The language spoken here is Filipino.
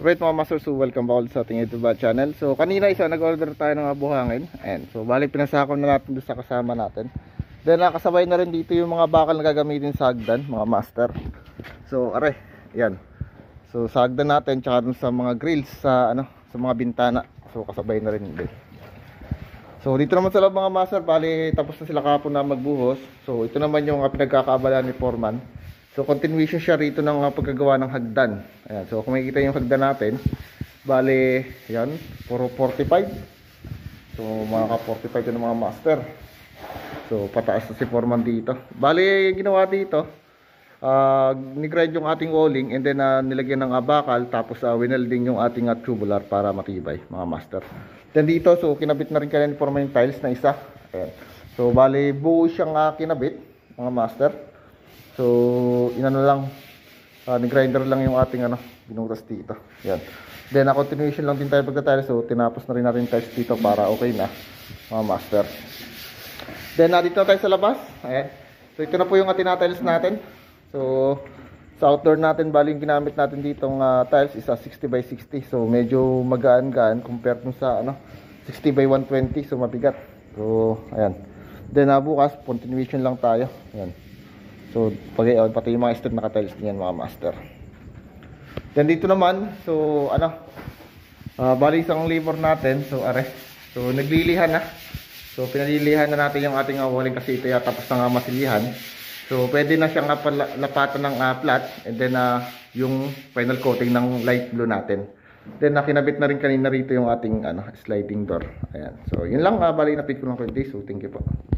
Alright mga master, so welcome back sa ating YouTube channel. So kanina nag-order tayo ng buhangin. Ayan, so balik pinasakol na natin doon sa kasama natin. Then nakasabay na rin dito yung mga bakal na gagamitin sa hagdan, mga master. So are, yan. So sa hagdan natin, tsaka dun sa mga grills sa sa mga bintana. So kasabay na rin din. So dito naman sa loob mga master, bali tapos na sila kahapon na magbuhos. So ito naman yung pinagkakaabala ni Foreman. So continuation siya rito ng paggagawa ng hagdan. Ayan, so kung makikita yung hagdan natin, bali yan, puro 45. So mga ka 45 yung mga master. So pataas na si Foreman dito. Bali yung ginawa dito, ni-grind yung ating walling and then nilagyan ng bakal, tapos winelding yung ating tubular para matibay mga master. Then dito, so kinabit na rin kaya ni Foreman yung tiles na isa. Ayan. So bali buo siyang kinabit mga master. So inano lang, ni-grinder lang yung ating binutas dito. Yan. Then continuation lang din tayo pagka-tiles. So tinapos na rin natin tiles dito para okay na mga master. Then dito tayo sa labas. Ayan. So ito na po yung ating tiles natin. So sa outdoor natin, bali yung ginamit natin ditong tiles is 60 by 60. So medyo magaan-gaan compared dun sa 60 by 120. So mabigat. So ayan. Then bukas continuation lang tayo. Ayan. So pati yung mga stud naka-tiles niyan mga master. Then dito naman, so bali isang labor natin. So are, so naglilihan na. So pinalilihan na natin yung ating walling kasi ito tapos na masilihan. So pwede na siyang lapatan ng flat and then yung final coating ng light blue natin. Then kinabit na rin kanina rito yung ating sliding door. Ayan. So yun lang, bali na-fit ko lang 20. So thank you po.